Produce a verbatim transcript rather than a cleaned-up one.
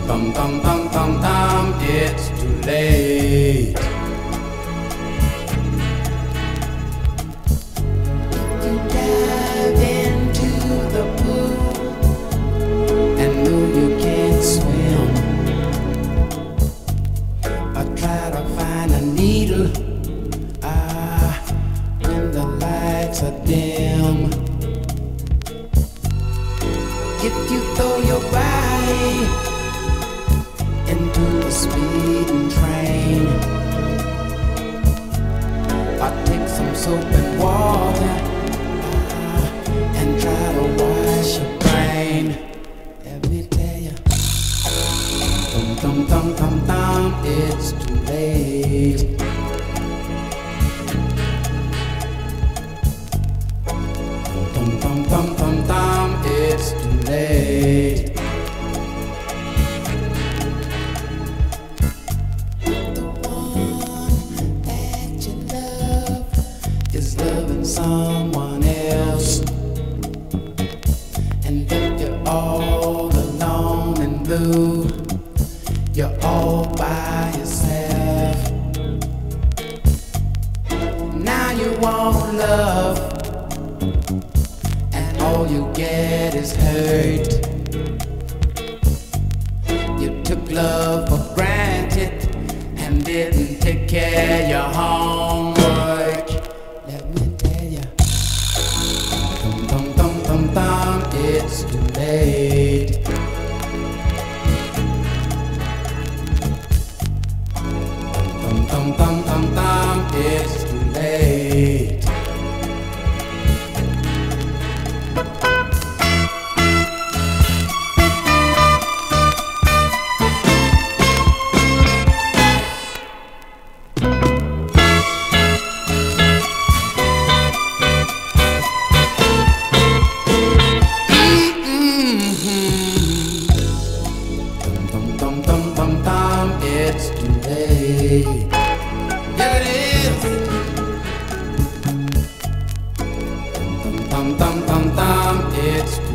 Dum dum dum dum dum, it's too late. You dive into the pool and know you can't swim. I try to find a needle, ah, when the lights are dim. If you throw your body into the speeding train, I take some soap and water uh, and try to wash your brain. Let me tell you, dum dum dum dum dum, it's too late. Dum dum dum dum dum, it's too late. Loving someone else, and if you're all alone and blue, you're all by yourself. Now you want love, and all you get is hurt. You took love for granted and didn't take care of your homework. Let me tell ya, dum dum dum dum dum, it's too late. Dum dum dum dum dum, it's too late. Dum dum dum dum, it's too late. Yeah, it is. Dum dum dum dum dum, it's too late.